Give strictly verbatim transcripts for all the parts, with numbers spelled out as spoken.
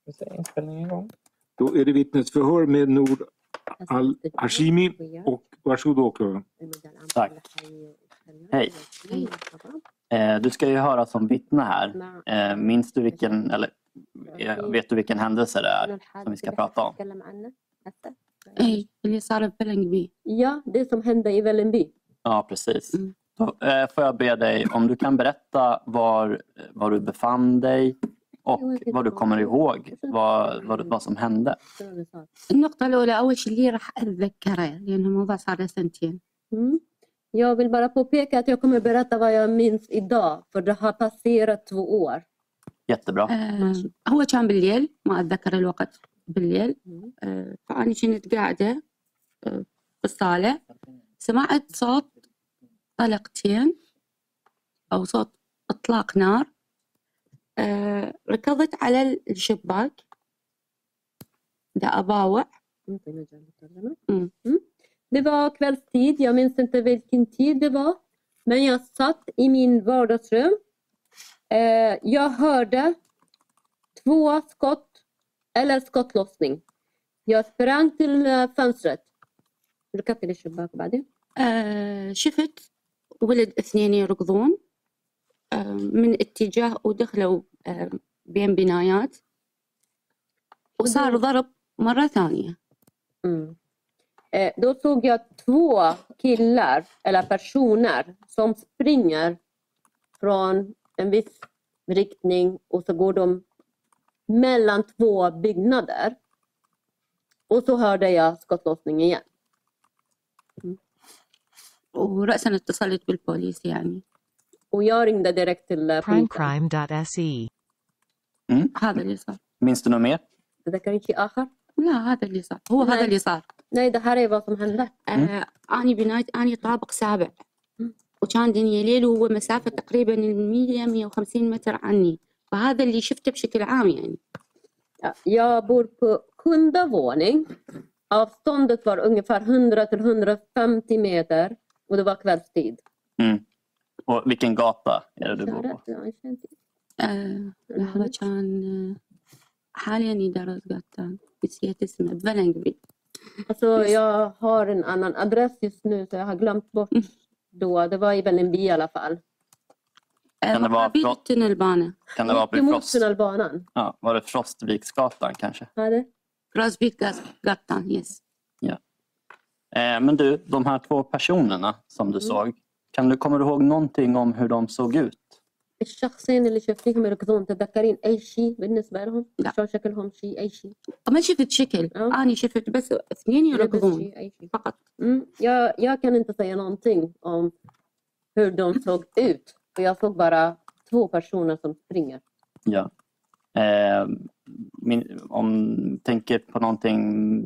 Vi ser inspelningen igång. Då är det vittnesförhör med Nour Al-Hashimi och varsågod åklagaren. Tack. Hej. Eh, du ska ju höra som vittne här. Eh, minns du vilken, eller eh, vet du vilken händelse det är som vi ska prata om? Hej, det sa Vällingby. Ja, det som hände i Vällingby. Ja, precis. Mm. Då eh, får jag be dig om du kan berätta var, var du befann dig och vad du kommer ihåg, vad, vad, vad som hände. النقطة الأولى أول شيء اللي راح أتذكره لأنه الموضوع صار سنتين. Mm. Jag vill bara påpeka att jag kommer berätta vad jag minns idag, för det har passerat två år. Jättebra. آه هو كان بالليل ما أتذكر الوقت بالليل. آه فأنا كنت قاعدة آه بالصالة سمعت صوت طلقتين أو صوت إطلاق نار. آه ركضت على الشباك دا أباوع. Mm. Det var kvällstid, jag minns inte vilken tid det var. Men jag satt i min vardagsrum. Eh, jag hörde två skott eller skottlossning. Jag sprang till eh, fönstret. ركبت للشباك بعدين. آه شفت ولد اثنين يركضون آه من اتجاه ودخلوا آه بين بنايات وصار ضرب مرة ثانية. Mm. Eh, då såg jag två killar eller personer som springer från en viss riktning och så går de mellan två byggnader. Och så hörde jag skottlossning igen. Mm. ورأسا اتصلت بالبوليس يعني. Och jag ringde direkt till uh, polisen. primecrime dot se. Mm. هذا اللي صار. Minns du något mer? تذكرين شيء آخر؟ لا هذا اللي صار هو لا. هذا اللي صار. Nej, det här är vad som hände. آه أنا بنايت أنا طابق سابع وكان دنيا ليل وهو مسافة تقريبا مية مية وخمسين متر عني فهذا اللي شفته بشكل عام يعني. Ja, jag bor på sjunde våning. Avståndet var ungefär hundra till hundrafemtio meter och det var kvällstid. Mm. Och vilken gata är det du bor på? آه لحظة كان آه حاليا يدرس قطان نسيت اسمه بفلنجبي. Alltså jag har en annan adress just nu så jag har glömt bort då. Det var i Vällingby i alla fall. Kan det vara وقابل Frost? tunnelbana. Kan det vara vid Emot Frost? tunnelbanan. Ja, var det Frostviksgatan kanske? Ja, det. Grasvik gatan, yes. Eh, men du, de här två personerna som du Mm. såg, kan du, kommer du ihåg någonting om hur de såg ut? الشخصين اللي شفتيهم يركضون تتذكرين أي شيء بالنسبة لهم؟ لا. شو شكلهم شيء أي شيء؟ ما شفت شكل أه. أنا شفت بس اثنين لبس يركضون شيء أي شيء. فقط. Mm. Jag, jag kan inte säga någonting om hur de såg ut. För jag såg bara två personer som springer. Ja. Eh, min, om tänker på någonting,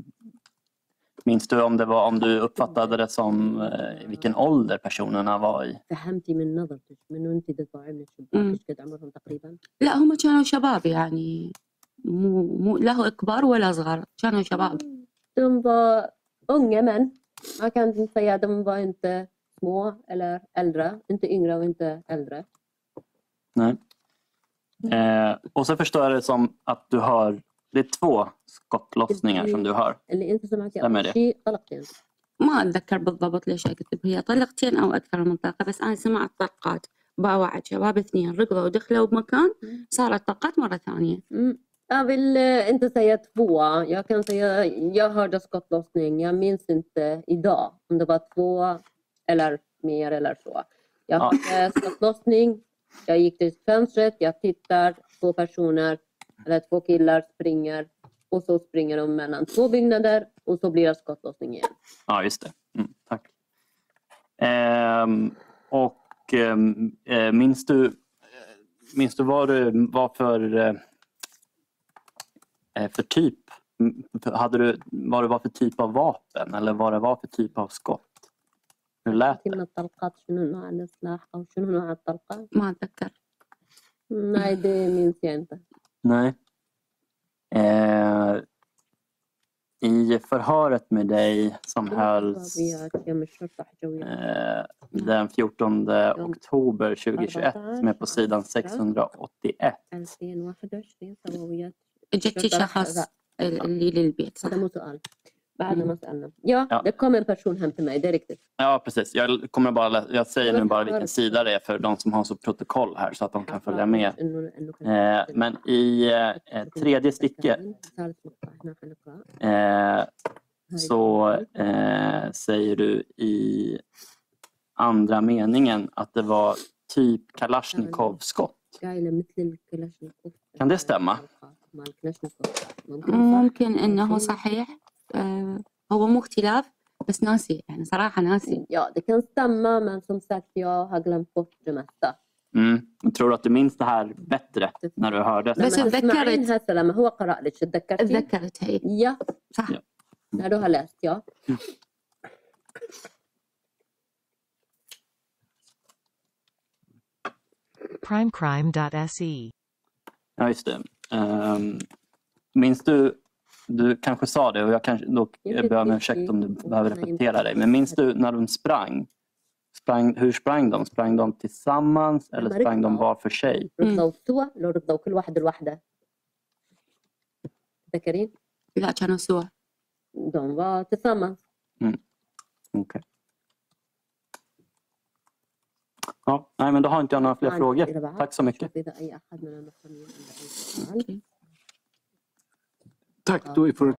minns du om det var om du uppfattade det som eh, vilken ålder personerna var i? فهمتي من نظرتك من وانت تطلعي من الشباك مم. ايش قد عمرهم تقريبا؟ لا هم كانوا شباب يعني مو مو لا كبار ولا صغار كانوا شباب. De var unga män. Man kan inte säga att de var inte små eller äldre. Inte yngre och inte äldre. Nej. Eh, och så förstår jag det som att du hör, det är två skottlossningar som du hör. اللي انت سمعتي stämmer اول det? شيء طلقتين. ما أتذكر بالضبط ليش أكتب هي طلقتين أو أكثر من طلقة بس أنا سمعت طلقات باوعت شباب اثنين ركضوا ودخلوا بمكان صارت طلقات مرة ثانية. Mm. Jag vill eh, inte säga två. Jag kan säga jag hörde skottlossning. Jag minns inte idag om det var två eller mer eller så. Jag Ja. hörde skottlossning. Jag gick till fönstret. Jag tittar. Två personer eller två killar springer. Och så springer de mellan två byggnader. Och så blir det skottlossning igen. Ja, just det. Mm, tack. Ehm, och ehm, eh, minns du minns du vad det var för eh, för typ? Mm, Hade du vad det var för typ av vapen eller vad det var för typ av skott? Hur lät من det? الطلقات شنو نوع السلاح أو شنو نوع الطلقة؟ ما أتذكر. Nej, det minns jag inte. Nej. Eh, I förhöret med dig som hölls eh, den fjortonde oktober tjugohundratjugoett som är på sidan sexhundraåttioett. ألفين وواحد وعشرين سويت اجتي شخص اللي للبيت هذا مو سؤال بعدنا ما سألنا ja, Ja. det kom en person hem till mig, det är riktigt. Ja, precis. Jag, kommer bara, lä- jag säger nu bara vilken sida det är för de som har så protokoll här så att de kan följa med. Eh, men i eh, tredje stycket eh, så eh, säger du i andra meningen att det var typ Kalashnikov-skott. Kan det stämma? ممكن انه صحيح. آه هو مو اختلاف بس ناسي يعني صراحة ناسي. Ja, det kan stämma, men som sagt, jag har glömt bort det mesta. Mm. Men tror du att du minns det här bättre när du hörde? بس لما تسمعين تذكرت هسه لما هو قرأ لك تذكرتي؟ تذكرت هي Ja, صح. Ja. när du har läst, ja. primecrime dot se. Ja, just det. Um, minns du, du kanske sa det och jag kanske då jag ber om ursäkt om du behöver repetera dig. Men minns du när de sprang? sprang hur sprang de? Sprang de tillsammans eller sprang de var för sig? ركضوا سوا لو ركضوا كل واحد لوحده. تذكرين؟ لا كانوا سوا. De var tillsammans. Mm. Okej. Okay. Ja, nej, men då har inte jag några fler frågor. Tack så mycket. Tack, då är för